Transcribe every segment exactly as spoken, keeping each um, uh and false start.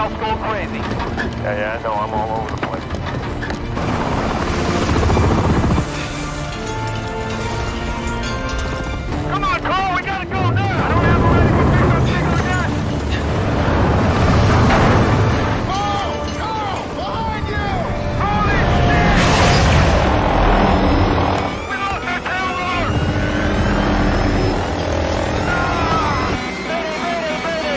South's going crazy. Yeah, yeah, I know. I'm all over the place. Come on, Carl, we gotta go now! I don't have a ready to pick up Chico yet! Carl! Carl! Behind you! Holy shit! We lost our tail rotor! Ah! Mayday, mayday, mayday!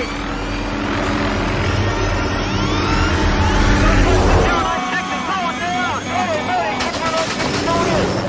Airline six is going down! Mayday, mayday! Get rid of the loaded!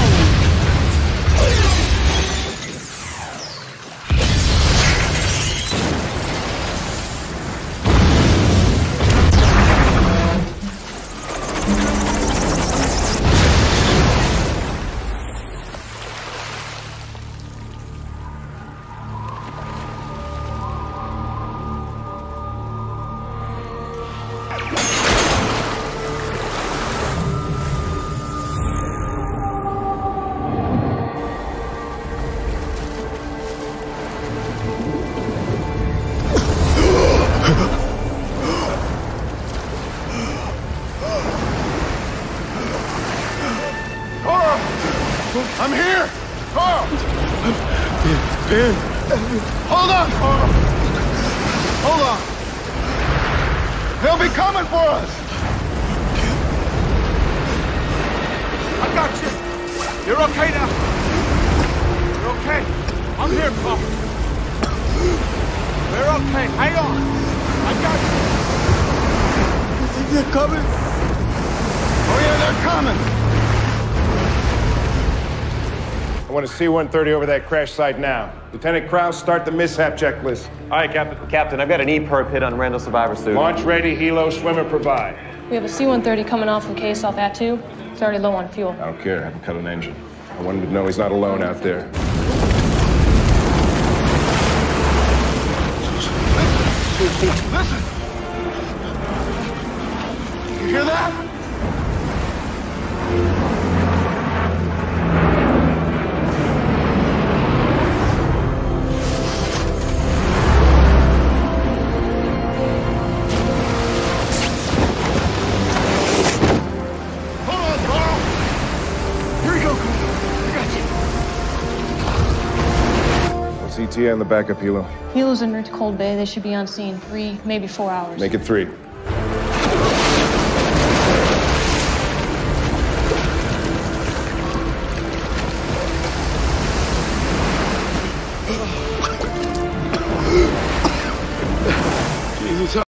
I'm here! Carl! Ben! Hold on, Carl! Hold on! They'll be coming for us! I got you! You're okay now! You're okay! I'm here, Carl! We're okay, hang on! I got you! You think they're coming? Oh yeah, they're coming! I want a C one thirty over that crash site now. Lieutenant Krause, start the mishap checklist. All right, Captain. Captain, I've got an E P I R P hit on Randall Survivor suit. Launch ready, helo, swimmer provide. We have a C one thirty coming off from case off at two. It's already low on fuel. I don't care, have him cut an engine. I want him to know he's not alone out there. Listen! You hear that? E T A on the backup helo. Helo's en route to Cold Bay. They should be on scene three, maybe four hours. Make it three.